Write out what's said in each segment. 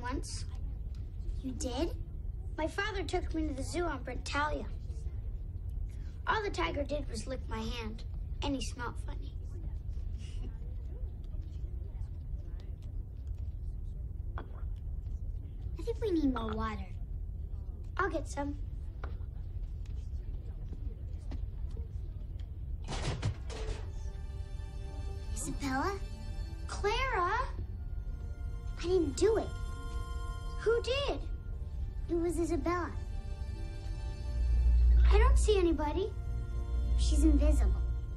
once. You did? My father took me to the zoo on Brentalia. All the tiger did was lick my hand, and he smelled funny. I think we need more water. I'll get some. Isabella? Clara? I didn't do it. Who did? It was Isabella. I don't see anybody. She's invisible.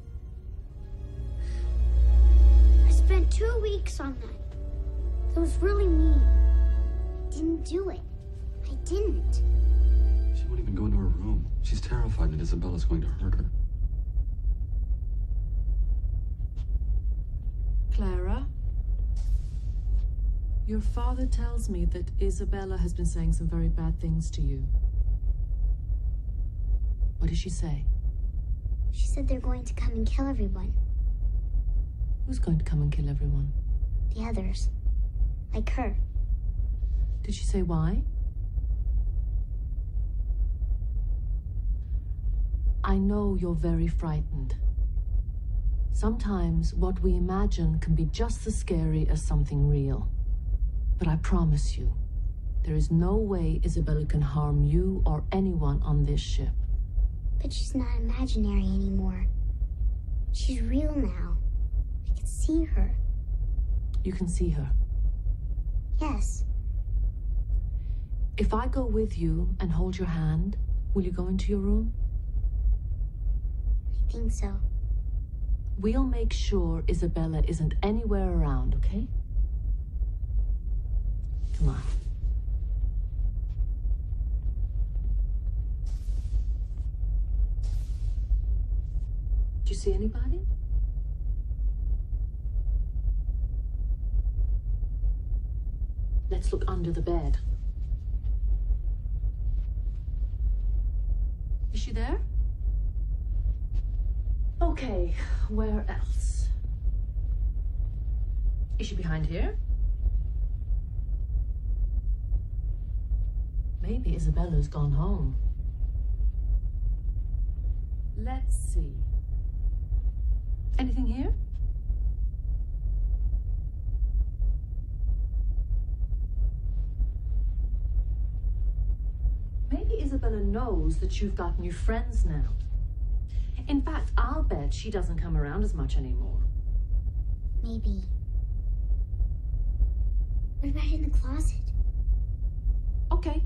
I spent 2 weeks on that. That was really mean. I didn't do it. I didn't. She won't even go into her room. She's terrified that Isabella's going to hurt her. Clara? Your father tells me that Isabella has been saying some very bad things to you. What did she say? She said they're going to come and kill everyone. Who's going to come and kill everyone? The others. Like her. Did she say why? I know you're very frightened. Sometimes what we imagine can be just as scary as something real. But I promise you, there is no way Isabella can harm you or anyone on this ship. But she's not imaginary anymore. She's real now. I can see her. You can see her. Yes. If I go with you and hold your hand, will you go into your room? I think so. We'll make sure Isabella isn't anywhere around, okay? Come on. Do you see anybody? Let's look under the bed. Is she there? Okay, where else? Is she behind here? Maybe Isabella's gone home. Let's see. Anything here? Maybe Isabella knows that you've got new friends now. In fact, I'll bet she doesn't come around as much anymore. Maybe. What about in the closet? Okay.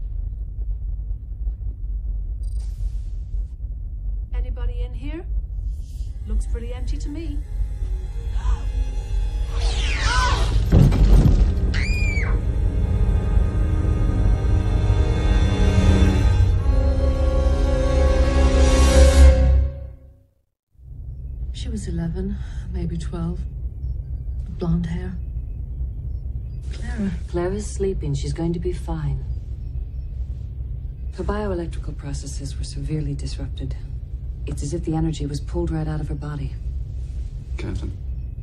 Anybody in here? Looks pretty empty to me. She was 11, maybe 12. Blonde hair. Clara. Clara's sleeping. She's going to be fine. Her bioelectrical processes were severely disrupted. It's as if the energy was pulled right out of her body. Captain.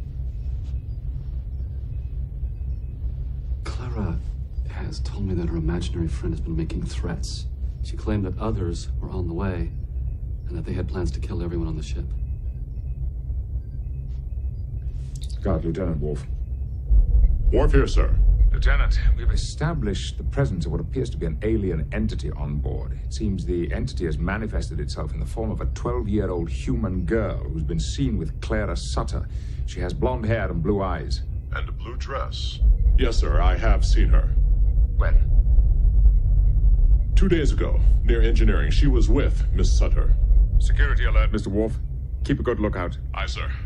Clara has told me that her imaginary friend has been making threats. She claimed that others were on the way, and that they had plans to kill everyone on the ship. Guard, Lieutenant Worf. Worf here, sir. Lieutenant, we've established the presence of what appears to be an alien entity on board. It seems the entity has manifested itself in the form of a 12-year-old human girl who's been seen with Clara Sutter. She has blonde hair and blue eyes. And a blue dress. Yes, sir, I have seen her. When? 2 days ago, near engineering. She was with Miss Sutter. Security alert, Mr. Worf. Keep a good lookout. Aye, sir.